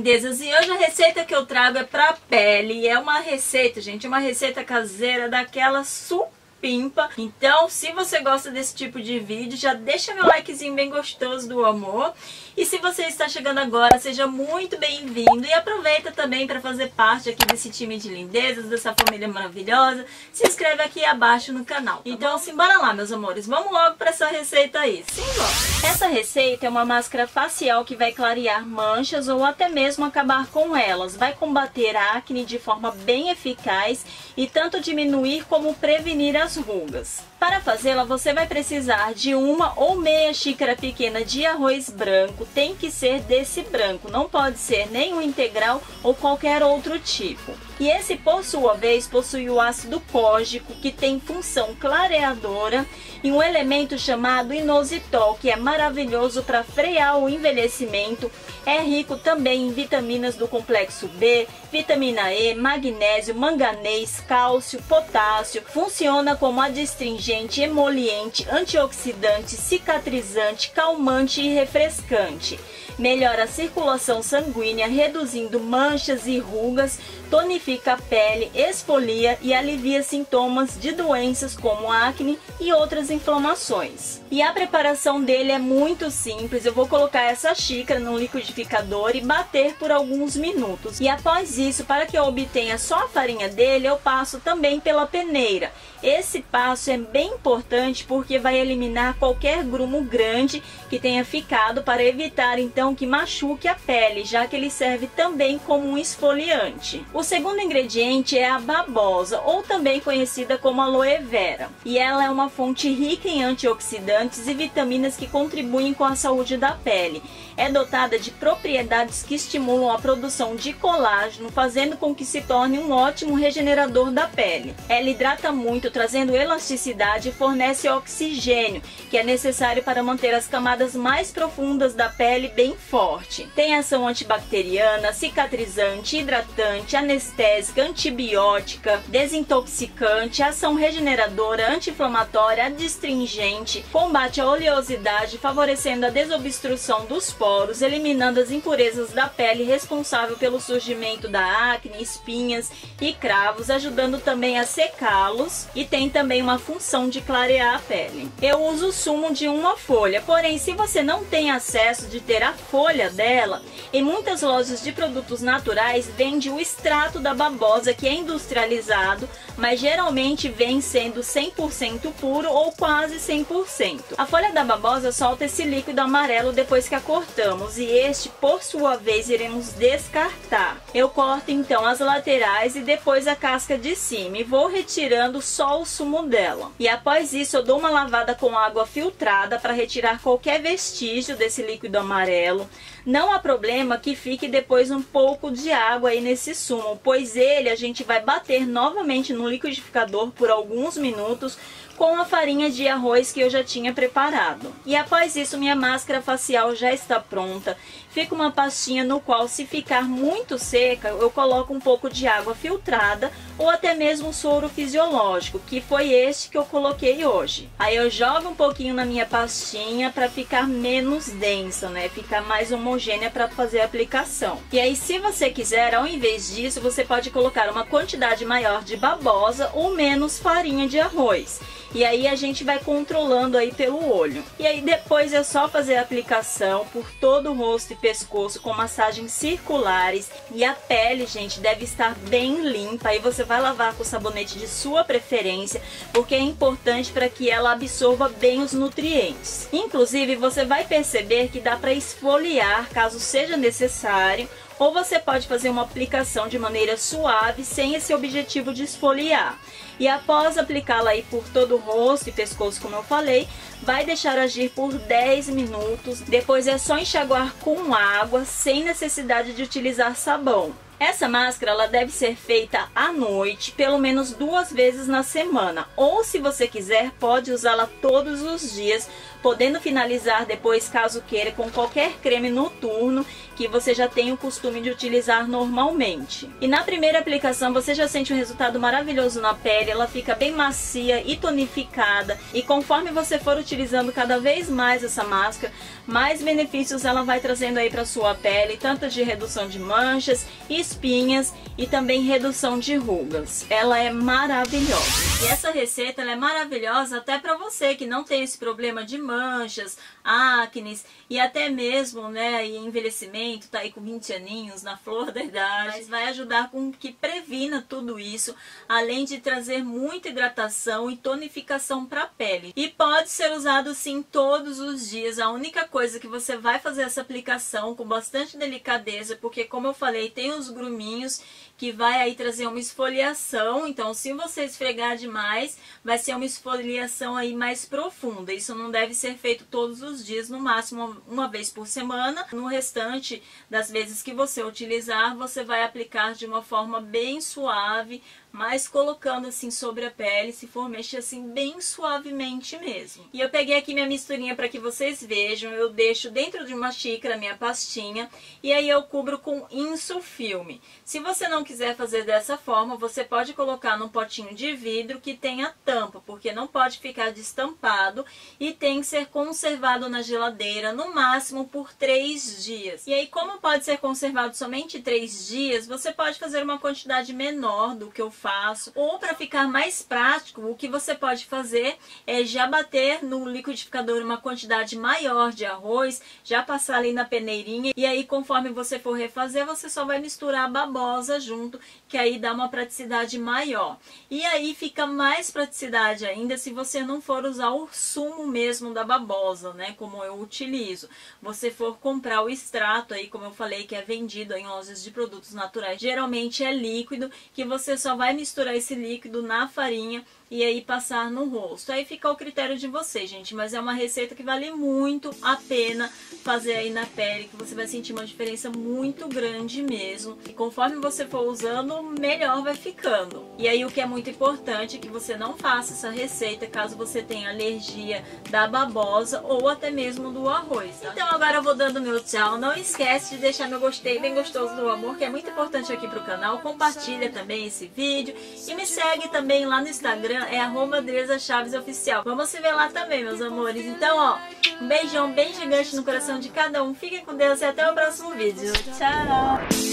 lindezas, e hoje a receita que eu trago é pra pele. É uma receita, gente, uma receita caseira daquela supimpa. Então, se você gosta desse tipo de vídeo, já deixa meu likezinho bem gostoso do amor. E se você está chegando agora, seja muito bem-vindo e aproveita também para fazer parte aqui desse time de lindezas, dessa família maravilhosa. Se inscreve aqui abaixo no canal, tá? Então, simbora lá, meus amores. Vamos logo para essa receita aí. Simbora! Essa receita é uma máscara facial que vai clarear manchas ou até mesmo acabar com elas. Vai combater a acne de forma bem eficaz e tanto diminuir como prevenir as rugas. Para fazê-la, você vai precisar de uma ou meia xícara pequena de arroz branco. Tem que ser desse branco, não pode ser nenhum integral ou qualquer outro tipo. E esse, por sua vez, possui o ácido cógico, que tem função clareadora, e um elemento chamado inositol, que é maravilhoso para frear o envelhecimento. É rico também em vitaminas do complexo B, vitamina E, magnésio, manganês, cálcio, potássio. Funciona como adstringente, emoliente, antioxidante, cicatrizante, calmante e refrescante. Melhora a circulação sanguínea, reduzindo manchas e rugas, tonifica a pele, esfolia e alivia sintomas de doenças como acne e outras inflamações. E a preparação dele é muito simples. Eu vou colocar essa xícara no liquidificador e bater por alguns minutos. E após isso, para que eu obtenha só a farinha dele, eu passo também pela peneira. Esse passo é bem importante porque vai eliminar qualquer grumo grande que tenha ficado, para evitar então que machuque a pele, já que ele serve também como um esfoliante. O segundo ingrediente é a babosa, ou também conhecida como aloe vera, e ela é uma fonte rica em antioxidantes e vitaminas que contribuem com a saúde da pele. É dotada de propriedades que estimulam a produção de colágeno, fazendo com que se torne um ótimo regenerador da pele. Ela hidrata muito, trazendo elasticidade, e fornece oxigênio, que é necessário para manter as camadas mais profundas da pele bem forte. Tem ação antibacteriana, cicatrizante, hidratante, anestésica, antibiótica, desintoxicante, ação regeneradora, anti-inflamatória, adstringente, combate a oleosidade, favorecendo a desobstrução dos poros, eliminando as impurezas da pele, responsável pelo surgimento da acne, espinhas e cravos, ajudando também a secá-los, e tem também uma função de clarear a pele. Eu uso o sumo de uma folha, porém, se você não tem acesso de ter a folha dela, em muitas lojas de produtos naturais vende o extrato da babosa, que é industrializado, mas geralmente vem sendo 100% puro ou quase 100%. A folha da babosa solta esse líquido amarelo depois que a cortamos, e este, por sua vez, iremos descartar. Eu corto então as laterais e depois a casca de cima, e vou retirando só o sumo dela. E após isso eu dou uma lavada com água filtrada para retirar qualquer vestígio desse líquido amarelo. Não há problema que fique depois um pouco de água aí nesse sumo, pois ele a gente vai bater novamente no liquidificador por alguns minutos com a farinha de arroz que eu já tinha preparado. E após isso, minha máscara facial já está pronta. Fica uma pastinha no qual, se ficar muito seca, eu coloco um pouco de água filtrada ou até mesmo soro fisiológico, que foi este que eu coloquei hoje. Aí eu jogo um pouquinho na minha pastinha para ficar menos densa, né? Ficar mais homogênea para fazer a aplicação. E aí, se você quiser, ao invés disso, você pode colocar uma quantidade maior de babosa ou menos farinha de arroz. E aí a gente vai controlando aí pelo olho. E aí depois é só fazer a aplicação por todo o rosto e pescoço com massagens circulares. E a pele, gente, deve estar bem limpa. Aí você vai lavar com o sabonete de sua preferência, porque é importante para que ela absorva bem os nutrientes. Inclusive, você vai perceber que dá para esfoliar caso seja necessário, ou você pode fazer uma aplicação de maneira suave, sem esse objetivo de esfoliar. E após aplicá-la aí por todo o rosto e pescoço, como eu falei, vai deixar agir por 10 minutos. Depois é só enxaguar com água, sem necessidade de utilizar sabão. Essa máscara ela deve ser feita à noite, pelo menos 2 vezes na semana. Ou se você quiser, pode usá-la todos os dias, podendo finalizar depois, caso queira, com qualquer creme noturno que você já tem o costume de utilizar normalmente. E na primeira aplicação você já sente um resultado maravilhoso na pele, ela fica bem macia e tonificada. E conforme você for utilizando cada vez mais essa máscara, mais benefícios ela vai trazendo aí para sua pele, tanto de redução de manchas, espinhas e também redução de rugas. Ela é maravilhosa. E essa receita ela é maravilhosa até para você que não tem esse problema de manchas, acnes e até mesmo, né, envelhecimento, tá aí com 20 aninhos, na flor da idade. Mas vai ajudar com que previna tudo isso, além de trazer muita hidratação e tonificação para a pele. E pode ser usado sim todos os dias. A única coisa que você vai fazer essa aplicação com bastante delicadeza, porque como eu falei, tem os gruminhos que vai aí trazer uma esfoliação. Então se você esfregar demais, vai ser uma esfoliação aí mais profunda. Isso não deve ser feito todos os dias, no máximo uma vez por semana. No restante das vezes que você utilizar, você vai aplicar de uma forma bem suave, mas colocando assim sobre a pele, se for mexer assim bem suavemente mesmo. E eu peguei aqui minha misturinha para que vocês vejam. Eu deixo dentro de uma xícara minha pastinha e aí eu cubro com Insufilme. Se você não quiser fazer dessa forma, você pode colocar num potinho de vidro que tenha tampa, porque não pode ficar destampado e tem que ser conservado na geladeira no máximo por 3 dias. E aí, como pode ser conservado somente 3 dias, você pode fazer uma quantidade menor do que eu faço, ou para ficar mais prático, o que você pode fazer é já bater no liquidificador uma quantidade maior de arroz, já passar ali na peneirinha, e aí conforme você for refazer, você só vai misturar a babosa junto, que aí dá uma praticidade maior. E aí fica mais praticidade ainda se você não for usar o sumo mesmo da babosa, né, como eu utilizo. Você for comprar o extrato aí, como eu falei, que é vendido em lojas de produtos naturais, geralmente é líquido, que você só vai misturar esse líquido na farinha e aí passar no rosto. Aí fica ao critério de vocês, gente, mas é uma receita que vale muito a pena fazer aí na pele, que você vai sentir uma diferença muito grande mesmo. E conforme você for usando, melhor vai ficando. E aí o que é muito importante é que você não faça essa receita caso você tenha alergia da babosa ou até mesmo do arroz, tá? Então agora eu vou dando meu tchau. Não esquece de deixar meu gostei bem gostoso do amor, que é muito importante aqui pro canal. Compartilha também esse vídeo e me segue também lá no Instagram, é @AndresaChavesOficial. Vamos se ver lá também, meus amores. Então, ó, um beijão bem gigante no coração de cada um. Fiquem com Deus e até o próximo vídeo. Tchau!